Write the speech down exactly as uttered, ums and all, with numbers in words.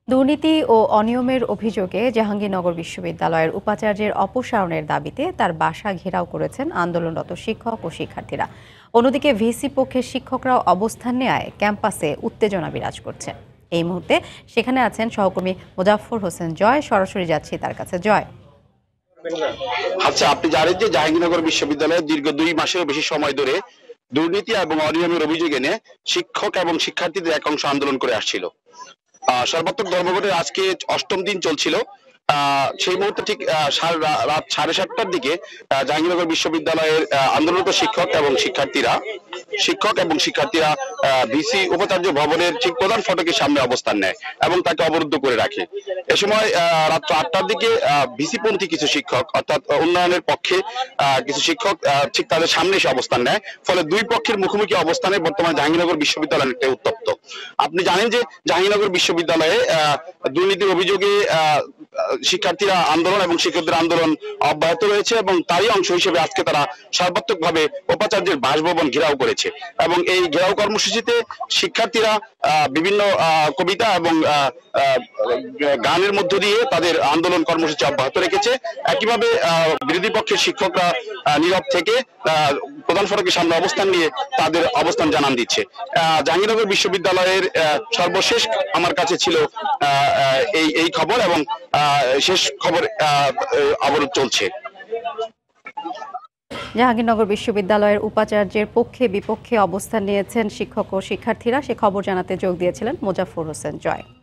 দুর্নীতি ও অনিয়মের অভিযোগে জাহাঙ্গীরনগর বিশ্ববিদ্যালয়ের উপাচার্যের অপসারণের দাবিতে তার বাসা ঘেরাও করেছেন আন্দোলনরত শিক্ষক ও শিক্ষার্থীরা। অন্যদিকে ভিসি পক্ষের শিক্ষকরাও অবস্থান নেওয়ায় ক্যাম্পাসে উত্তেজনা বিরাজ করছে। এই মুহূর্তে সেখানে আছেন সহকর্মী মোজাফফর হোসেন জয়। সরাসরি যাচ্ছি তার কাছে। জয়, আচ্ছা, আপনি জানেন যে জাহাঙ্গীরনগর বিশ্ববিদ্যালয়ে দীর্ঘ দুই মাসেরও বেশি সময় ধরে দুর্নীতি এবং অনিয়মের অভিযোগ এনে শিক্ষক এবং শিক্ষার্থীদের এক অংশ আন্দোলন করে আসছিল। আহ সর্বাত্মক ধর্মঘটের আজকে অষ্টম দিন চলছিল। আহ সেই মুহূর্তে ঠিক রাত সাড়ে সাতটার দিকে জাহাঙ্গীরনগর বিশ্ববিদ্যালয়ের আন্দোলনরত শিক্ষক এবং শিক্ষার্থীরা শিক্ষক এবং শিক্ষার্থীরা ভিসি উপাচার্য ভবনের ঠিক প্রধান ফটকের সামনে অবস্থান নেয় এবং তাকে অবরুদ্ধ করে রাখে। এ সময় রাত্র আটটার দিকে ভিসিপন্থী কিছু শিক্ষক অর্থাৎ উন্নয়নের পক্ষে কিছু শিক্ষক ঠিক তাদের সামনে এসে অবস্থান নেয়। ফলে দুই পক্ষের মুখোমুখি অবস্থানে বর্তমানে জাহাঙ্গীরনগর বিশ্ববিদ্যালয় অনেকটাই উত্তপ্ত। আপনি জানেন যে জাহাঙ্গীরনগর বিশ্ববিদ্যালয়ে দুর্নীতির অভিযোগে শিক্ষার্থীরা আন্দোলন এবং শিক্ষকদের আন্দোলন অব্যাহত রয়েছে এবং তারই অংশ হিসেবে আজকে তারা সর্বাত্মকভাবে উপাচার্যের বাসভবন ঘেরাও করেছে এবং এই ঘেরাও কর্মসূচিতে শিক্ষার্থীরা বিভিন্ন কবিতা এবং গানের মধ্য দিয়ে তাদের আন্দোলন কর্মসূচি অব্যাহত রেখেছে। একইভাবে বিরোধী পক্ষের শিক্ষকরা নীরব থেকে প্রধান ফটকের সামনে অবস্থান নিয়ে তাদের অবস্থান জানান দিচ্ছে। জাহাঙ্গীরনগর বিশ্ববিদ্যালয়ের সর্বশেষ আমার কাছে ছিল এই এই খবর এবং শেষ খবর অবরোধ চলছে। জাহাঙ্গীরনগর বিশ্ববিদ্যালয়ের উপাচার্যের পক্ষে বিপক্ষে অবস্থান নিয়েছেন শিক্ষক ও শিক্ষার্থীরা। সে খবর জানাতে যোগ দিয়েছিলেন মোজাফফর হোসেন জয়।